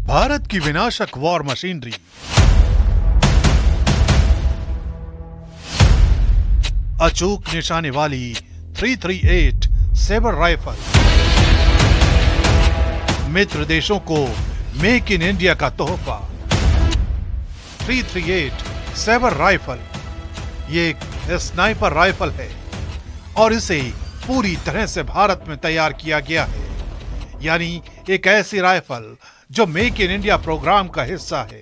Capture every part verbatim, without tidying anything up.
भारत की विनाशक war machinery. अचूक निशाने वाली तीन सौ अड़तीस सेबर राइफल। मित्र देशों को मेक इन इंडिया का तोहफा। तीन सौ अड़तीस सेबर राइफल ये एक स्नाइपर राइफल है और इसे पूरी तरह से भारत में तैयार किया गया है, यानी एक ऐसी राइफल जो मेक इन इंडिया प्रोग्राम का हिस्सा है।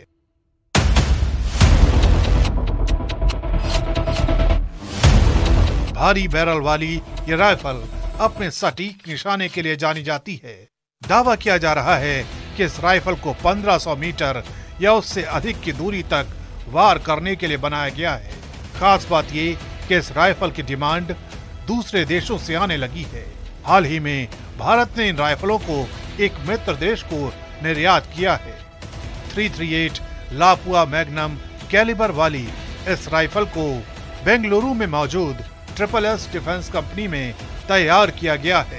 भारी बैरल वाली ये राइफल अपने सटीक निशाने के लिए जानी जाती है। दावा किया जा रहा है कि इस राइफल को पंद्रह सौ मीटर या उससे अधिक की दूरी तक वार करने के लिए बनाया गया है। खास बात ये कि इस राइफल की डिमांड दूसरे देशों से आने लगी है। हाल ही में भारत ने इन राइफलों को एक मित्र देश को निर्यात किया है। तीन सौ अड़तीस लापुआ मैग्नम कैलिबर वाली इस राइफल को बेंगलुरु में मौजूद ट्रिपल एस डिफेंस कंपनी में तैयार किया गया है।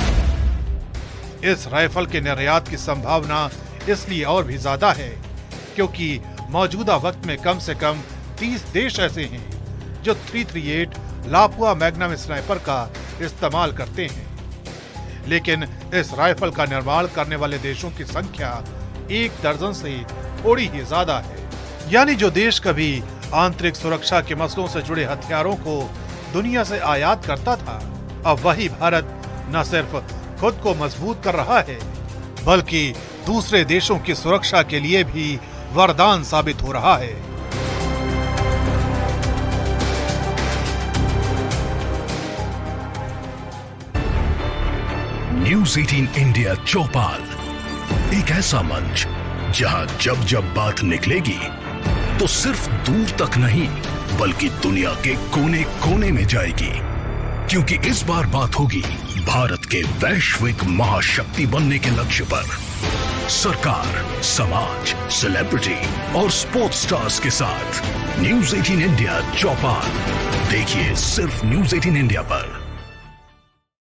इस राइफल के निर्यात की संभावना इसलिए और भी ज्यादा है क्योंकि मौजूदा वक्त में कम से कम तीस देश ऐसे हैं जो तीन सौ अड़तीस लापुआ मैग्नम स्नाइपर का इस्तेमाल करते हैं, लेकिन इस राइफल का निर्माण करने वाले देशों की संख्या एक दर्जन से थोड़ी ही ज्यादा है। यानी जो देश कभी आंतरिक सुरक्षा के मसलों से जुड़े हथियारों को दुनिया से आयात करता था, अब वही भारत न सिर्फ खुद को मजबूत कर रहा है बल्कि दूसरे देशों की सुरक्षा के लिए भी वरदान साबित हो रहा है। न्यूज़ अठारह इंडिया चौपाल, एक ऐसा मंच जहां जब जब बात निकलेगी तो सिर्फ दूर तक नहीं बल्कि दुनिया के कोने कोने में जाएगी, क्योंकि इस बार बात होगी भारत के वैश्विक महाशक्ति बनने के लक्ष्य पर। सरकार, समाज, सेलिब्रिटी और स्पोर्ट्स स्टार्स के साथ न्यूज़ अठारह इंडिया चौपाल देखिए सिर्फ न्यूज़ अठारह इंडिया पर।